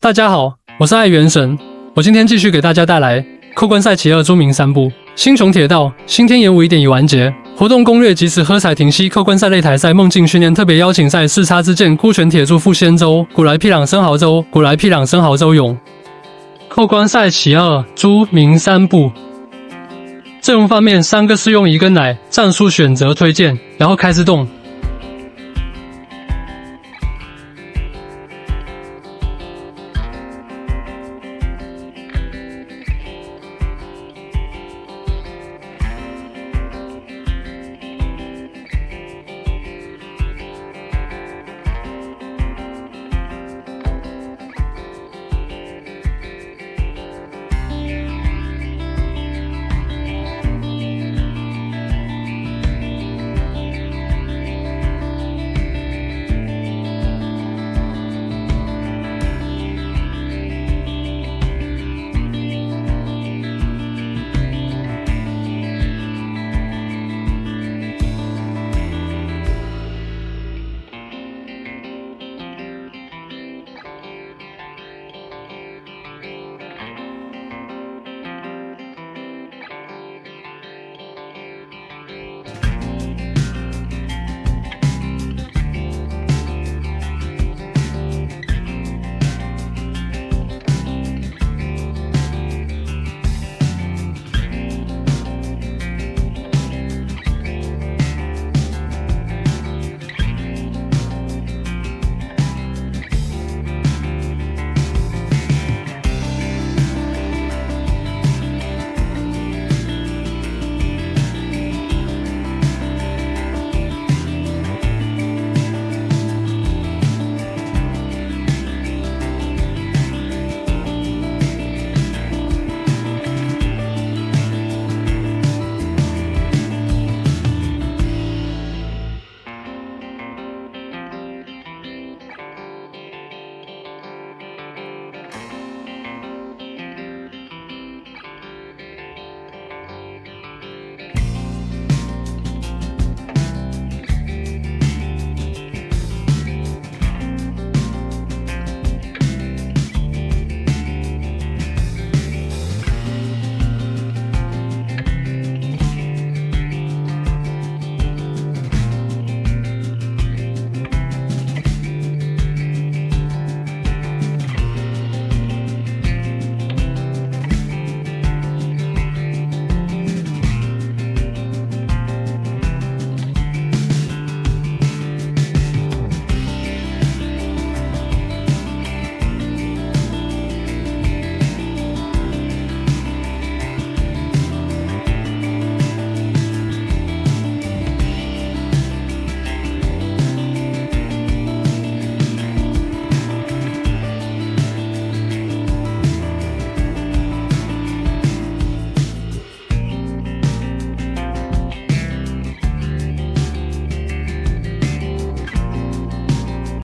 大家好，我是爱元神，我今天继续给大家带来扣关赛其二朱明三部。星穹铁道新天演武1点已完结，活动攻略即时喝彩停息扣关赛擂台赛梦境训练特别邀请赛四叉之剑孤拳铁柱副仙州古来僻朗生蚝州古来僻朗生蚝州勇。扣关赛其二朱明三部。阵容方面，3个是用1根奶战术选择推荐，然后开自动。